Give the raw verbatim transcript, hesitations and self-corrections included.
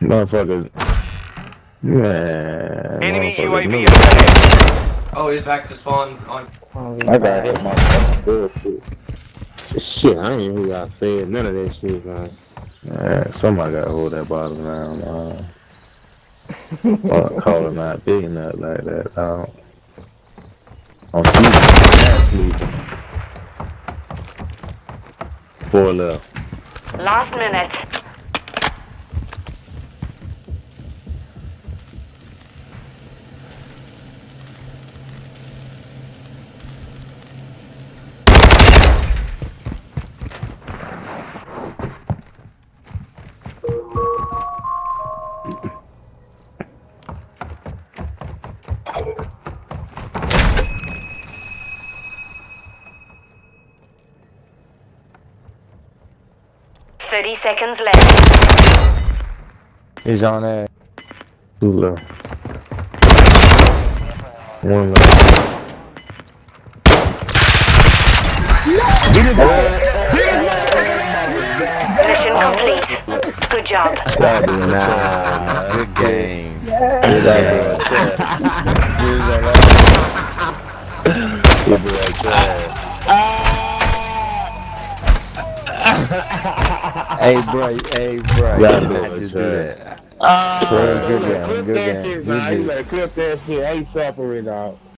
Motherfuckers. Man. Enemy U A V Motherfuckers. overhead. Oh, he's back to spawn on. I got hit my fucking bullshit. Shit, I ain't hear y'all say none of that shit, man. Man, somebody got to hold that bottom down, man. Fuck, calling out big nut like that, dog. I'm sleeping. I'm sleeping. Four left. Last minute. Thirty seconds left. He's on that. Two left. One left. Mission complete. Good job. Nah, good game. Hey, bro. Hey, bro. Yeah, You bro, had to do sure. that. Ah, Good good game, game, good good game. game. You better clip that shit. Ain't separate, dog.